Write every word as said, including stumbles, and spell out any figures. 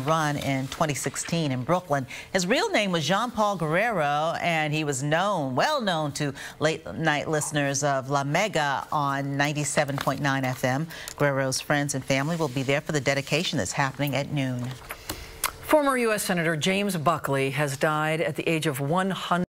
reelection run in twenty sixteen in Brooklyn. His real name was Jean-Paul Guerrero, and he was known, well known to late-night listeners of La Mega on ninety-seven point nine F M. Guerrero's friends and family will be there for the dedication that's happening at noon. Former U S Senator James Buckley has died at the age of one hundred.